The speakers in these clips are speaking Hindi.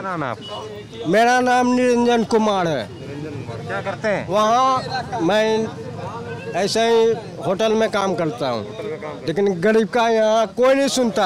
नाम है आपका? मेरा नाम निरंजन कुमार है। निरंजन कुमार, क्या करते हैं? वहाँ मैं ऐसे ही होटल में काम करता हूँ, लेकिन गरीब का यहाँ कोई नहीं सुनता।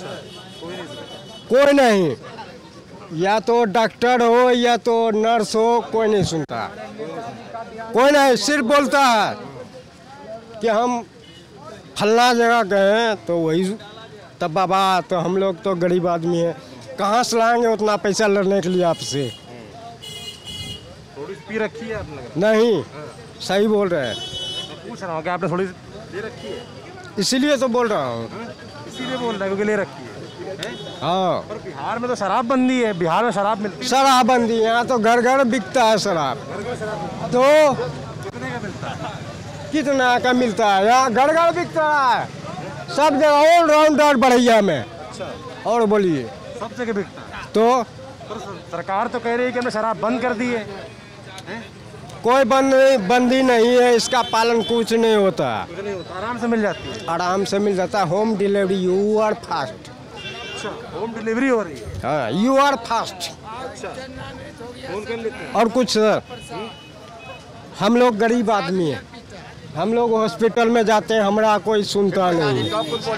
कोई नहीं, या तो डॉक्टर हो या तो नर्स हो, कोई नहीं सुनता। कोई नहीं, सिर्फ बोलता है कि हम फलना जगह गए तो वही। तब बाबा तो हम लोग तो गरीब आदमी हैं, कहाँ से लाएंगे उतना पैसा लड़ने के लिए आपसे। थोड़ी सी पी रखी है आपने? नहीं, सही बोल रहे हैं। पूछ रहा हूँ कि आपने थोड़ी सी ले रखी है? इसीलिए तो बोल रहा हूँ। इसीलिए बोल रहा है क्योंकि ले रखी है। हाँ, पर बिहार में तो शराब बंदी है, बिहार में शराब मिलती है। शराब बंदी, यहाँ तो घर घर बिकता है शराब। तो कितने का मिलता है? कितना का मिलता है? यहाँ घर घर बिकता है, सब जगह ऑलराउंडर बढ़िया में। और बोलिए, सब जगह बिकता है। तो पर सरकार तो कह रही है कि हमने शराब बंद कर दी है। कोई बंदी नहीं है, इसका पालन कुछ नहीं होता। कुछ नहीं होता, आराम से मिल जाती है। आराम से मिल जाता है, home delivery, you are fast. अच्छा, होम डिलीवरी हो रही है? हाँ, यू आर फास्ट। अच्छा, फोन कर लेते हैं। और कुछ सर, हम लोग गरीब आदमी हैं, हम लोग हॉस्पिटल में जाते हैं, हमारा कोई सुनता नहीं।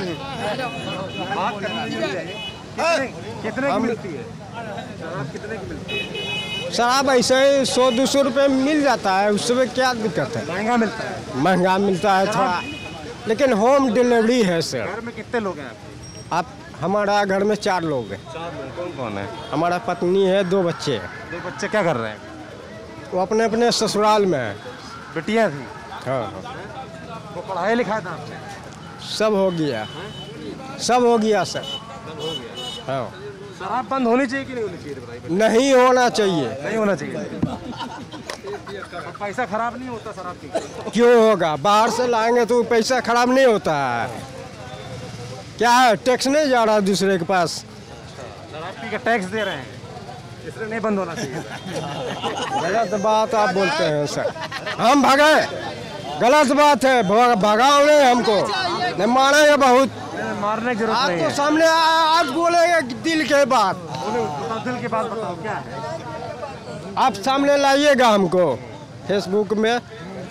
कितने की मिलती है शराब? कितने की मिलती है? शराब ऐसे ही 100-200 रुपये में मिल जाता है, उसमें क्या दिक्कत है? महंगा मिलता है? महंगा मिलता है थोड़ा, लेकिन होम डिलीवरी है सर। घर में कितने लोग हैं आप, हमारा घर में 4 लोग हैं। 4 लोग। कौन कौन है? हमारा पत्नी है, 2 बच्चे हैं। 2 बच्चे क्या कर रहे हैं? वो अपने अपने ससुराल में है। बेटियां थी? हाँ, वो पढ़ाई लिखाई था आपने? सब हो गया, सब हो गया सर। सब हो गया। हाँ, शराब बंद होनी चाहिए कि नहीं होनी चाहिए? बताइए। नहीं होना चाहिए। नहीं होना चाहिए। पैसा खराब नहीं होता शराब पी? क्यों होगा? बाहर से लाएंगे तो पैसा खराब नहीं होता है। क्या है, टैक्स नहीं जा रहा दूसरे के पास? शराब पी के टैक्स दे रहे हैं, इसलिए नहीं बंद होना चाहिए। गलत बात आप बोलते हैं सर। हम भगे, गलत बात है। भगाओ नहीं हमको, नहीं मारेंगे बहुत। मारने की जरूरत आप नहीं तो है। सामने आप बोलेंगे दिल के बात। बताओ, दिल की बात बताओ, क्या है? आप सामने लाइएगा हमको फेसबुक में।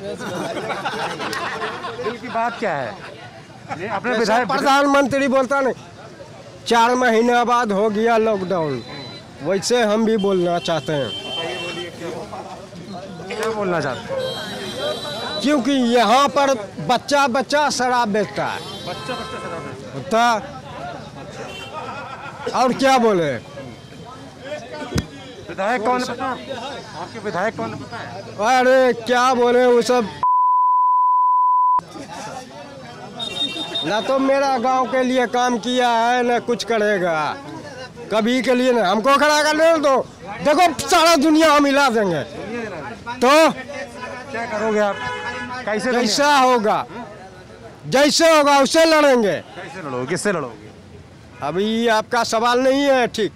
दिल की बात क्या है? ये अपने विधायक प्रधानमंत्री बोलता नहीं, 4 महीना बाद हो गया लॉकडाउन, वैसे हम भी बोलना चाहते हैं। क्या बोलना चाहते हैं? क्योंकि यहाँ पर बच्चा बच्चा शराब बेचता है। बच्चा बच्चा शराब बेचता होता, और क्या बोले? विधायक कौन है पता है? आपके विधायक कौन है पता है? अरे क्या बोले वो सब, ना तो मेरा गांव के लिए काम किया है ना कुछ करेगा कभी के लिए। ना हमको खड़ा कर दो, देखो सारा दुनिया हम हिला देंगे। तो क्या करोगे आप? कैसा होगा? जैसे होगा उससे लड़ेंगे। कैसे लड़ोगे? किससे लड़ोगे? अभी आपका सवाल नहीं है ठीक।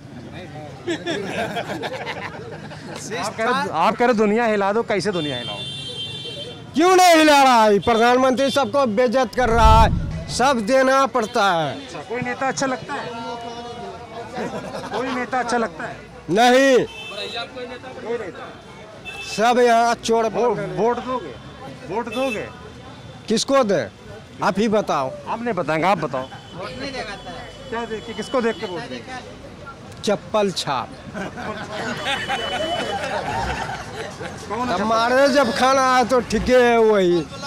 आप कह रहे दुनिया हिला दो, कैसे दुनिया हिलाओ? क्यों नहीं हिला रहा है? प्रधानमंत्री सबको बेइज्जत कर रहा है, सब देना पड़ता है। अच्छा, कोई नेता अच्छा लगता है? कोई नेता अच्छा लगता है? नहीं, कोई नेता? सब यहाँ चोर। वोट दोगे? वोट दोगे? किसको दे? आप ही बताओ। आप नहीं बताएंगे, आप बताओ। क्या देख के, किसको देख के वोट देंगे? चप्पल छाप। हमारे जब खाना है तो ठीक है वही।